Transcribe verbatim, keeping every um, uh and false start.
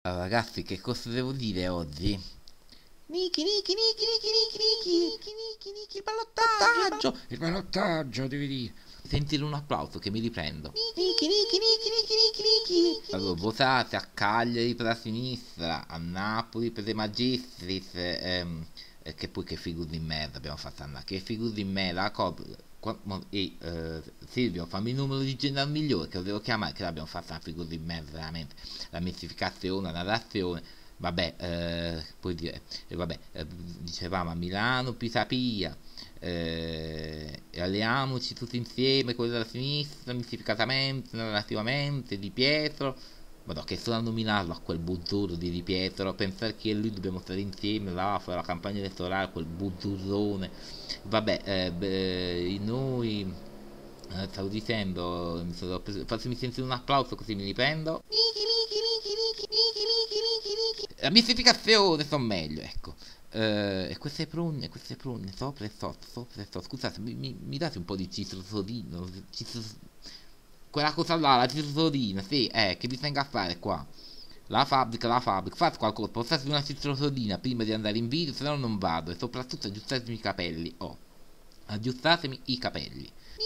Allora, ragazzi, che cosa devo dire oggi? Niki, Niki, Niki, Niki, Niki, Niki, Niki, Niki, Niki, il ballottaggio! Il ballottaggio, devi dire. Sentire un applauso che mi riprendo. Niki, Niki, Niki, Niki, Niki, Niki. Allora, votate a Cagliari per la sinistra, a Napoli per De Magistris, ehm, eh, che poi che figure di merda abbiamo fatto andare. Che figure di merda, la Cop- qua- mo- e eh, Silvio, fammi il numero di generale migliore che lo devo chiamare, che l'abbiamo fatta una figura di merda, veramente. La mistificazione, la narrazione. Vabbè, eh, poi dire, eh, vabbè, eh, dicevamo a Milano, Pisapia, eh, e alleiamoci tutti insieme, quelli della sinistra, mistificatamente, narrativamente, Di Pietro. Madò, che solo a nominarlo a quel buzzurro di Di Pietro, pensare che lui dobbiamo stare insieme là a fare la campagna elettorale, quel buzzurrone. Vabbè, eh, beh, noi, eh, stavo dicendo, mi sono preso, fatemi sentire un applauso così mi riprendo. La mistificazione sono meglio, ecco. Eh, e queste prune, queste prune, sopra e sotto, sopra e sotto. Scusate, mi, mi- mi date un po' di citrusodino? Citrus- Quella cosa là, la citrusodina, sì, eh, che bisogna fare qua? La fabbrica, la fabbrica, fate qualcosa, portatemi una citrusodina prima di andare in video, se no non vado. E soprattutto aggiustatemi i capelli, oh, aggiustatemi i capelli.